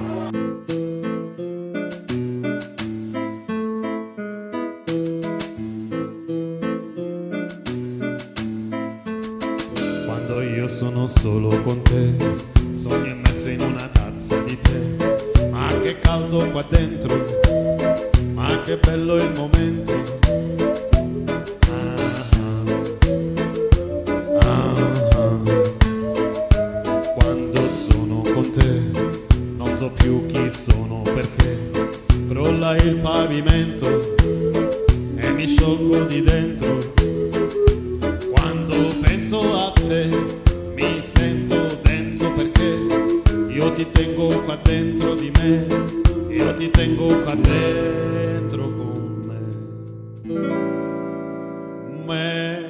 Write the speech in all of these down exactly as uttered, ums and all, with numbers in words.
Quando io sono solo con te, sogno immerso in una tazza di tè. Ma che caldo qua dentro, ma che bello il momento. Ah, ah, ah. Quando sono con te, non so più chi sono perché crolla il pavimento e mi sciolgo di dentro. Quando penso a te mi sento denso perché io ti tengo qua dentro di me, io ti tengo qua dentro con me. Me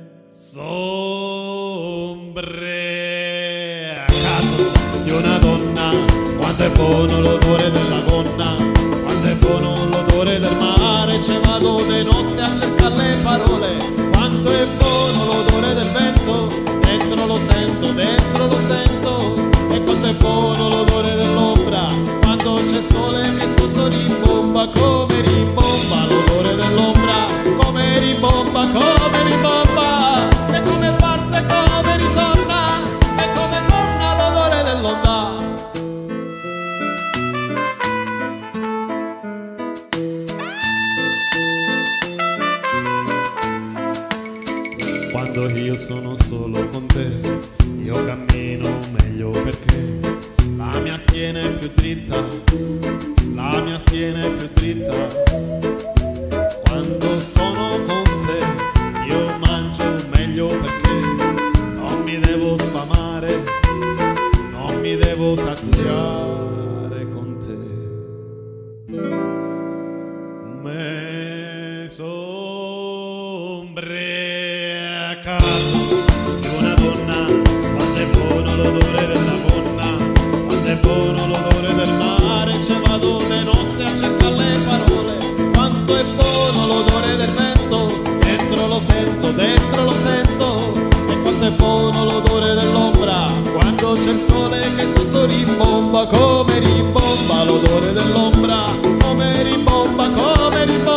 sombriacato di una donna, quanto è buono l'odore della gonna, quanto è buono l'odore del mare, ci vado di notte a cercare le parole, quanto è buono l'odore del vento, dentro lo sento, dentro lo sento, e quanto è buono l'odore dell'ombra, quando c'è sole che sotto rimbomba, come rimbomba l'odore dell'ombra, come rimbomba, come rimbomba, e come parte, come ritorna, e come torna l'odore dell'onda. Quando io sono solo con te, io cammino meglio perché la mia schiena è più dritta, la mia schiena è più dritta. Quando sono con te, io mangio meglio perché non mi devo sfamare, non mi devo saziare con te. Me sombriacato di una donna, quanto è buono l'odore della gonna, quanto è buono l'odore del mare, ci vado di notte a cercare le parole, quanto è buono l'odore del vento, dentro lo sento, dentro lo sento, e quanto è buono l'odore dell'ombra, quando c'è il sole che sotto rimbomba, come rimbomba l'odore dell'ombra, come rimbomba, come rimbomba.